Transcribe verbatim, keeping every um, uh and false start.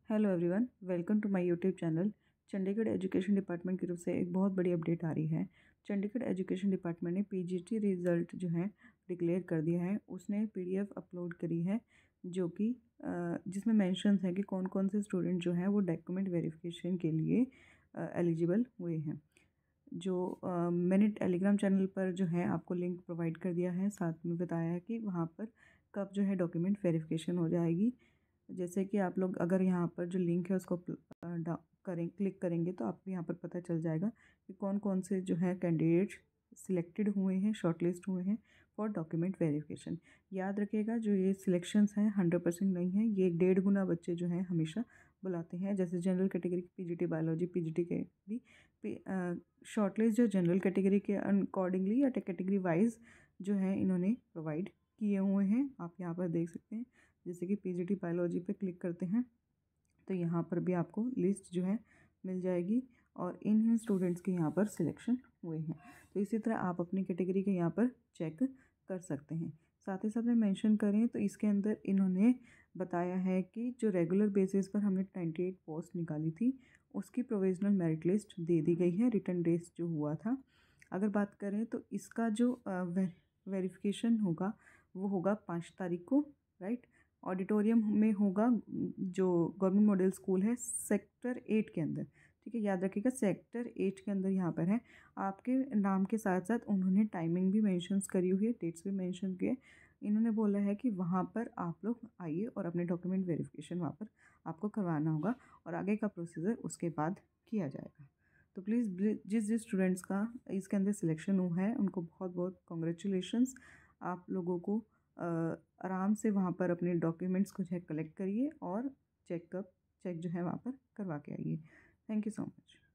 Hello everyone, welcome to my YouTube channel. Chandigarh education department की तरफ से एक बहुत बड़ी अपडेट आ रही है। चंडीगढ़ एजुकेशन डिपार्टमेंट ने पीजीटी रिज़ल्ट जो है डिक्लेयर कर दिया है। उसने पीडीएफ अपलोड करी है जो कि जिसमें मेंशंस है कि कौन कौन से स्टूडेंट जो हैं वो डॉक्यूमेंट वेरिफिकेशन के लिए एलिजिबल हुए हैं। जो आ, मैंने टेलीग्राम चैनल पर जो है आपको लिंक प्रोवाइड कर दिया है, साथ में बताया है कि वहाँ पर कब जो है डॉक्यूमेंट वेरिफिकेशन हो जाएगी। जैसे कि आप लोग अगर यहाँ पर जो लिंक है उसको करें क्लिक करेंगे तो आपको यहाँ पर पता चल जाएगा कि कौन कौन से जो है कैंडिडेट सिलेक्टेड हुए हैं, शॉर्टलिस्ट हुए हैं फॉर डॉक्यूमेंट वेरिफिकेशन। याद रखिएगा, जो ये सिलेक्शंस हैं हंड्रेड परसेंट नहीं है, ये डेढ़ गुना बच्चे जो हैं हमेशा बुलाते हैं। जैसे general category PGT biology, PGT category shortlist जो जनरल कैटेगरी के अकॉर्डिंगली या कैटेगरी वाइज जो है इन्होंने प्रोवाइड किए हुए हैं। आप यहाँ पर देख सकते हैं, जैसे कि पीजीटी बायोलॉजी पे क्लिक करते हैं तो यहाँ पर भी आपको लिस्ट जो है मिल जाएगी और इन इन स्टूडेंट्स के यहाँ पर सिलेक्शन हुए हैं। तो इसी तरह आप अपनी कैटेगरी के यहाँ पर चेक कर सकते हैं। साथ ही साथ में मेंशन करें तो इसके अंदर इन्होंने बताया है कि जो रेगुलर बेसिस पर हमने अट्ठानवे पोस्ट निकाली थी उसकी प्रोविजनल मेरिट लिस्ट दे दी गई है, रिटर्न टेस्ट जो हुआ था। अगर बात करें तो इसका जो वे, वेरिफिकेशन होगा वो होगा पाँच तारीख को, राइट। ऑडिटोरियम में होगा जो गवर्नमेंट मॉडल स्कूल है सेक्टर एट के अंदर, ठीक है। याद रखिएगा सेक्टर एट के अंदर यहाँ पर है। आपके नाम के साथ साथ उन्होंने टाइमिंग भी मेंशंस करी हुई है, डेट्स भी मेंशन किए। इन्होंने बोला है कि वहाँ पर आप लोग आइए और अपने डॉक्यूमेंट वेरिफिकेशन वहाँ पर आपको करवाना होगा और आगे का प्रोसीजर उसके बाद किया जाएगा। तो प्लीज़ जिस जिस स्टूडेंट्स का इसके अंदर सिलेक्शन हुआ है उनको बहुत बहुत कॉन्ग्रेचुलेशंस। आप लोगों को आराम से वहाँ पर अपने डॉक्यूमेंट्स को चेक कलेक्ट करिए और चेकअप चेक जो है वहाँ पर करवा के आइए। Thank you so much.